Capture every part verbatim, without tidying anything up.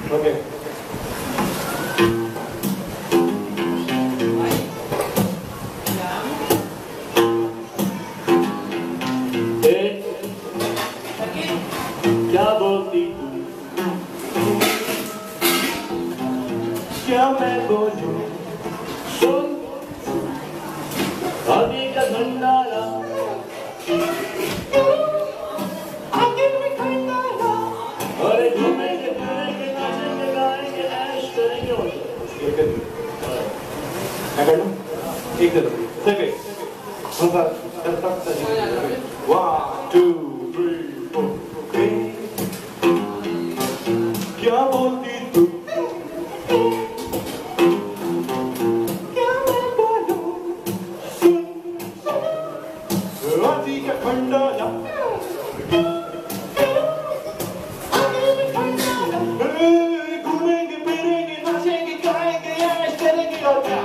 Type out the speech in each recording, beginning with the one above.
Okay क्या बोलती तू क्या मैं बोलूं सुन आगे का खंडाला आगे में खंडाला अरे घूमेंगे फिरेंगे नाचेंगे गाएंगे ऐश करेंगे और एक मैं कर लूं एक दो सेकंड हमजा तब तक वन टू थ्री फोर क्या बोलती तू क्या मैं बोलूं सुन राती का खंडाला घूमेंगे फिरेंगे नाचेंगे गाएंगे ऐश करेंगे और क्या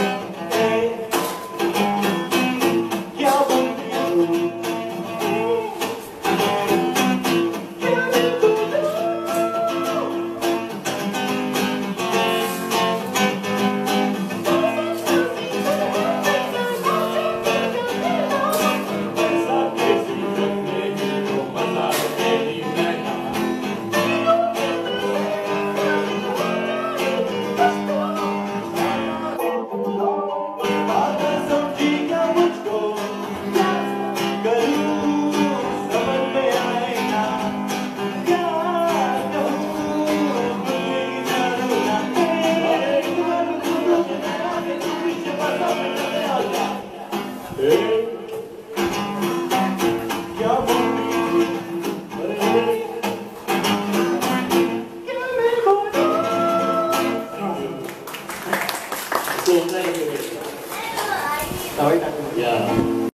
क्या बोलती तू Yeah.